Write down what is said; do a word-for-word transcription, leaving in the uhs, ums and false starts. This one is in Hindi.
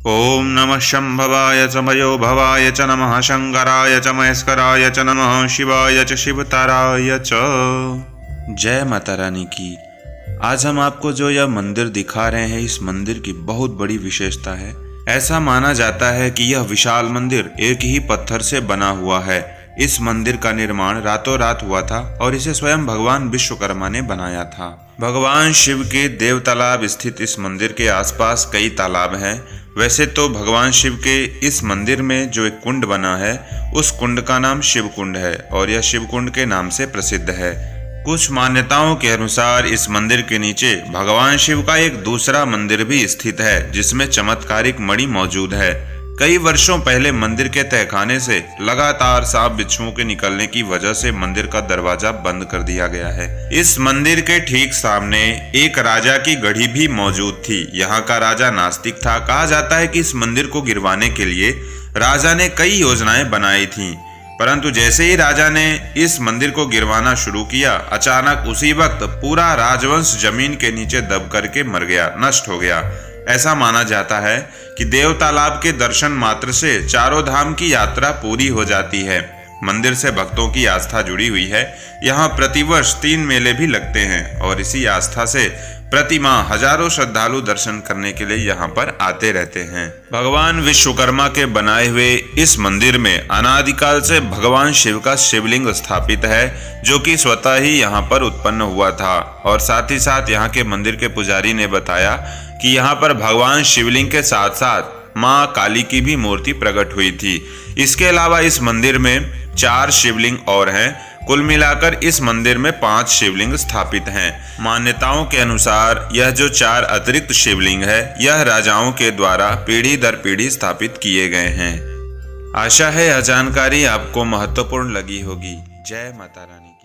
ओम नमः शंभवाय च मयो भवाय च नमः शंकराय च महेश्वराय च नमः शिवाय च शिवताराय च। जय माता रानी की। आज हम आपको जो यह मंदिर दिखा रहे हैं, इस मंदिर की बहुत बड़ी विशेषता है। ऐसा माना जाता है कि यह विशाल मंदिर एक ही पत्थर से बना हुआ है। इस मंदिर का निर्माण रातों रात हुआ था और इसे स्वयं भगवान विश्वकर्मा ने बनाया था। भगवान शिव के देव तालाब स्थित इस मंदिर के आसपास कई तालाब हैं। वैसे तो भगवान शिव के इस मंदिर में जो एक कुंड बना है, उस कुंड का नाम शिव कुंड है और यह शिव कुंड के नाम से प्रसिद्ध है। कुछ मान्यताओं के अनुसार इस मंदिर के नीचे भगवान शिव का एक दूसरा मंदिर भी स्थित है, जिसमें चमत्कारिक मणि मौजूद है। कई वर्षों पहले मंदिर के तहखाने से लगातार सांप बिच्छुओं के निकलने की वजह से मंदिर का दरवाजा बंद कर दिया गया है। इस मंदिर के ठीक सामने एक राजा की गढ़ी भी मौजूद थी। यहाँ का राजा नास्तिक था। कहा जाता है कि इस मंदिर को गिरवाने के लिए राजा ने कई योजनाएं बनाई थी, परंतु जैसे ही राजा ने इस मंदिर को गिरवाना शुरू किया, अचानक उसी वक्त पूरा राजवंश जमीन के नीचे दब करके मर गया, नष्ट हो गया। ऐसा माना जाता है कि देव तालाब के दर्शन मात्र से चारों धाम की यात्रा पूरी हो जाती है। मंदिर से भक्तों की आस्था जुड़ी हुई है। यहाँ प्रतिवर्ष तीन मेले भी लगते हैं और इसी आस्था से प्रति माह हजारों श्रद्धालु दर्शन करने के लिए यहाँ पर आते रहते हैं। भगवान विश्वकर्मा के बनाए हुए इस मंदिर में अनादिकाल से भगवान शिव का शिवलिंग स्थापित है, जो कि स्वतः ही यहाँ पर उत्पन्न हुआ था। और साथ ही साथ यहाँ के मंदिर के पुजारी ने बताया कि यहाँ पर भगवान शिवलिंग के साथ साथ माँ काली की भी मूर्ति प्रकट हुई थी। इसके अलावा इस मंदिर में चार शिवलिंग और हैं। कुल मिलाकर इस मंदिर में पांच शिवलिंग स्थापित हैं। मान्यताओं के अनुसार यह जो चार अतिरिक्त शिवलिंग है, यह राजाओं के द्वारा पीढ़ी दर पीढ़ी स्थापित किए गए हैं। आशा है यह जानकारी आपको महत्वपूर्ण लगी होगी। जय माता रानी की।